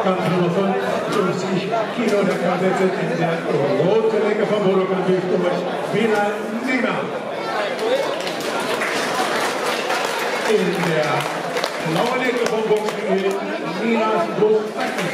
Kampf Nummer 55 Kilo der Kadette in der roten Ecke von Bodokan durch Bilal Nima. In der blauen Ecke vom Boxring Minas Buchakis.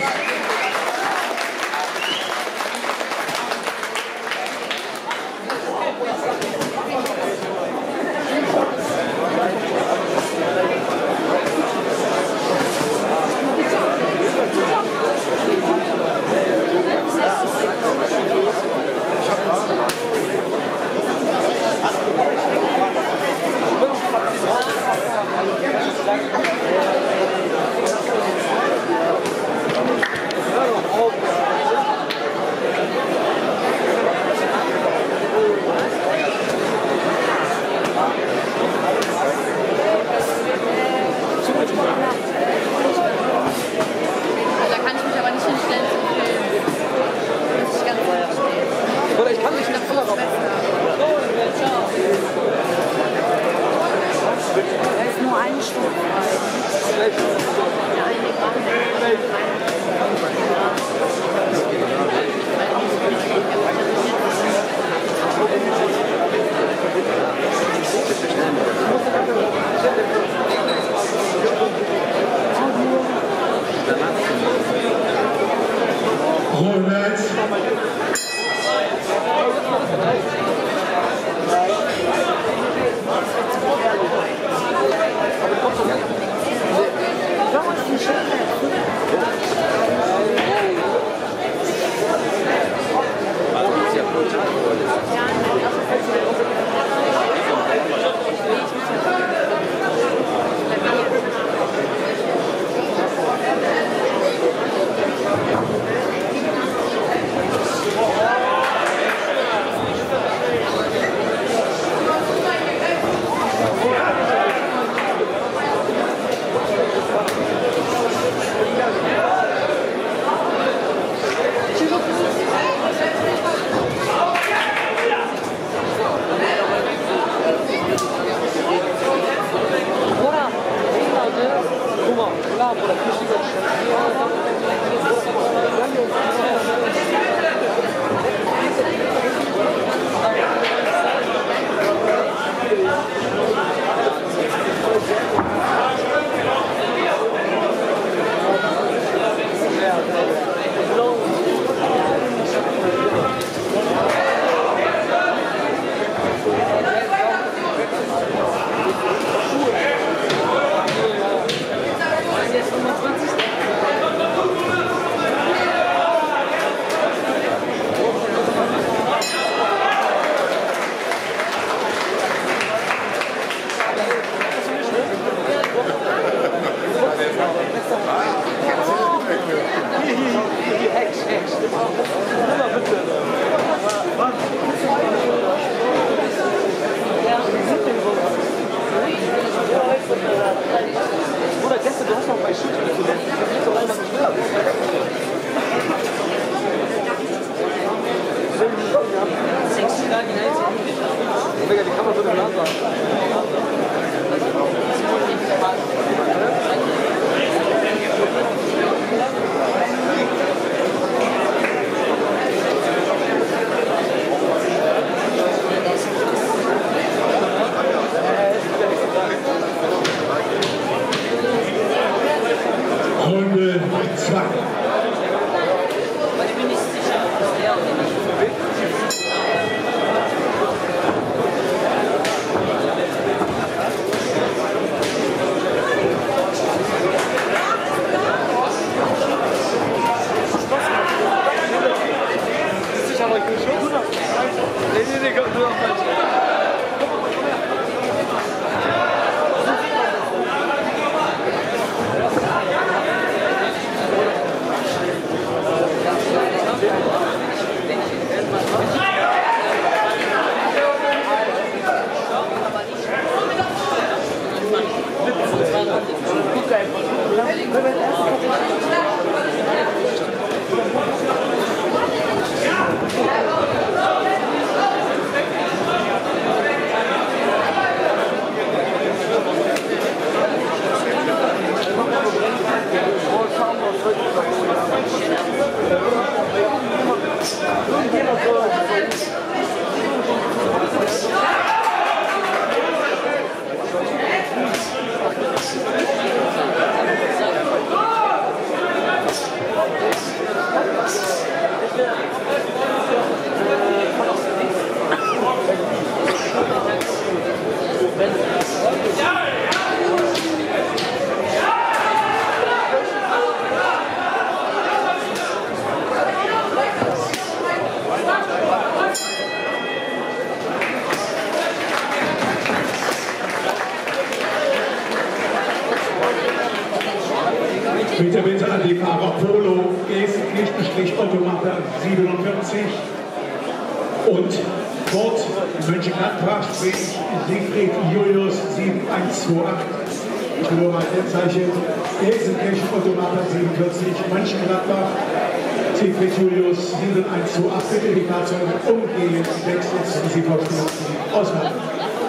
Bitte, bitte an die Fahrer Polo, Gelsenkirchen-Automata 47 und Ford Mönchengladbach, Siegfried Julius 7128. Ich will nur mal Kennzeichen, Gelsenkirchen-Automata 47, Mönchengladbach, Siegfried Julius 7128. Bitte die Fahrzeuge umgehend wechseln, die Sie vorstellen, ausmachen.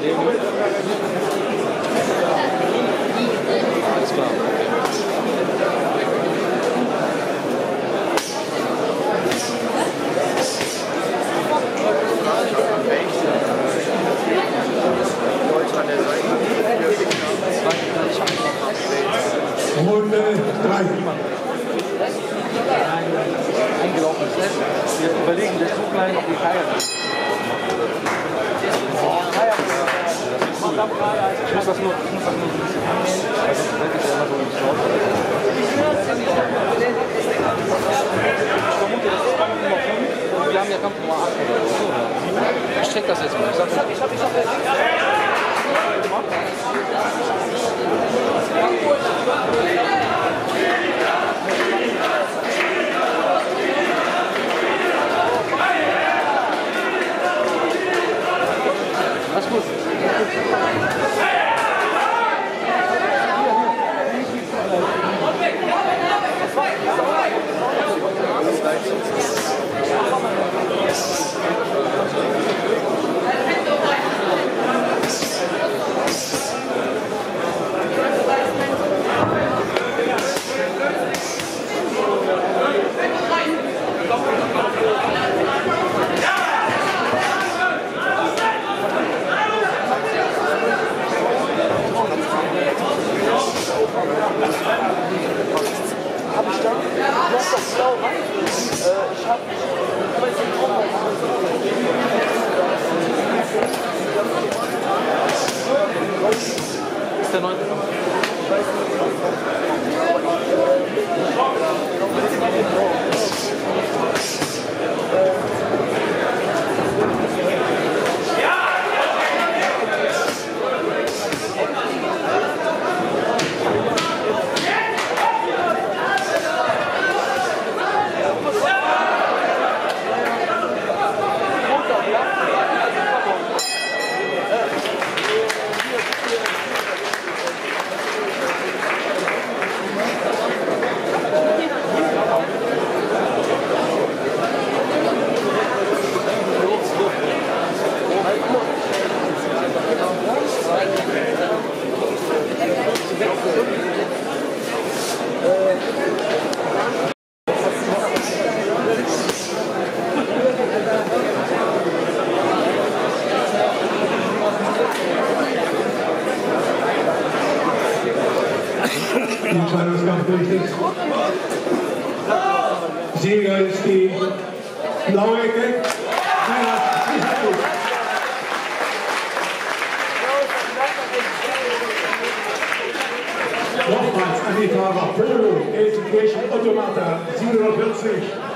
Alles klar. Runde 3. Eingelaufen ist es. Wir überlegen, der Zug klein auf die Keier. Ich muss das nur ein bisschen also das ist ja immer so ein Schlauch. Ich vermute, das ist Kampf Nummer 5 und wir haben ja Kampf Nummer 8 oder so. Ich check das jetzt mal. Ich hab alles gut. Ist der 9. Die Entscheidungskampf durch ist. Sieger ist die blaue Ecke. Nochmals an die Fahrer Polo, Gelsenkirchen-Automata 47.